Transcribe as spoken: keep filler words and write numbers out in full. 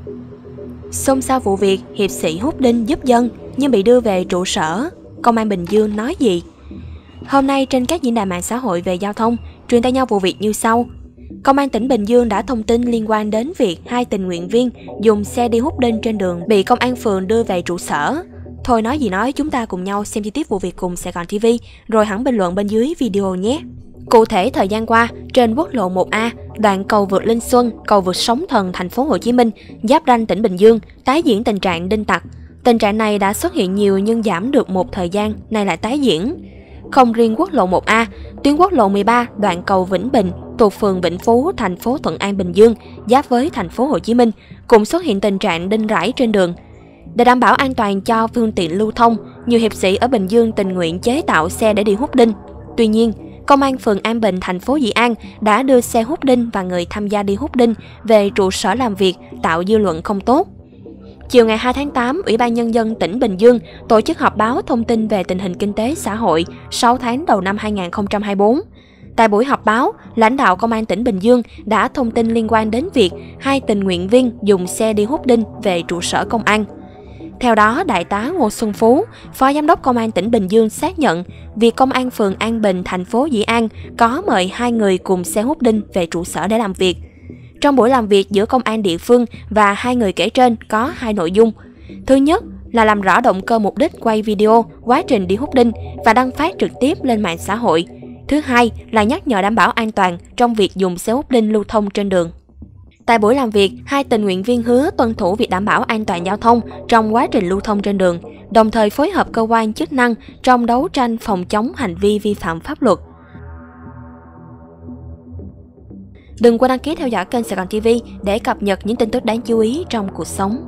Xôn xao vụ việc hiệp sĩ hút đinh giúp dân nhưng bị đưa về trụ sở, Công an Bình Dương nói gì? Hôm nay trên các diễn đàn mạng xã hội về giao thông truyền tay nhau vụ việc như sau. Công an tỉnh Bình Dương đã thông tin liên quan đến việc hai tình nguyện viên dùng xe đi hút đinh trên đường bị công an phường đưa về trụ sở. Thôi nói gì nói, chúng ta cùng nhau xem chi tiết vụ việc cùng Sài Gòn ti vi, rồi hẳn bình luận bên dưới video nhé. Cụ thể, thời gian qua, trên quốc lộ một A, đoạn cầu vượt Linh Xuân, cầu vượt Sóng Thần, thành phố Hồ Chí Minh, giáp ranh tỉnh Bình Dương, tái diễn tình trạng đinh tặc. Tình trạng này đã xuất hiện nhiều nhưng giảm được một thời gian, nay lại tái diễn. Không riêng quốc lộ một A, tuyến quốc lộ mười ba, đoạn cầu Vĩnh Bình, thuộc phường Vĩnh Phú, thành phố Thuận An, Bình Dương, giáp với thành phố Hồ Chí Minh, cũng xuất hiện tình trạng đinh rải trên đường. Để đảm bảo an toàn cho phương tiện lưu thông, nhiều hiệp sĩ ở Bình Dương tình nguyện chế tạo xe để đi hút đinh. Tuy nhiên, Công an phường An Bình, thành phố Dĩ An đã đưa xe hút đinh và người tham gia đi hút đinh về trụ sở làm việc, tạo dư luận không tốt. Chiều ngày hai tháng tám, Ủy ban Nhân dân tỉnh Bình Dương tổ chức họp báo thông tin về tình hình kinh tế xã hội sáu tháng đầu năm hai nghìn không trăm hai mươi tư. Tại buổi họp báo, lãnh đạo Công an tỉnh Bình Dương đã thông tin liên quan đến việc hai tình nguyện viên dùng xe đi hút đinh về trụ sở công an. Theo đó, Đại tá Ngô Xuân Phú, Phó Giám đốc Công an tỉnh Bình Dương xác nhận việc Công an phường An Bình, thành phố Dĩ An có mời hai người cùng xe hút đinh về trụ sở để làm việc. Trong buổi làm việc giữa công an địa phương và hai người kể trên có hai nội dung. Thứ nhất là làm rõ động cơ mục đích quay video quá trình đi hút đinh và đăng phát trực tiếp lên mạng xã hội. Thứ hai là nhắc nhở đảm bảo an toàn trong việc dùng xe hút đinh lưu thông trên đường. Tại buổi làm việc, hai tình nguyện viên hứa tuân thủ việc đảm bảo an toàn giao thông trong quá trình lưu thông trên đường, đồng thời phối hợp cơ quan chức năng trong đấu tranh phòng chống hành vi vi phạm pháp luật. Đừng quên đăng ký theo dõi kênh Sài Gòn ti vi để cập nhật những tin tức đáng chú ý trong cuộc sống.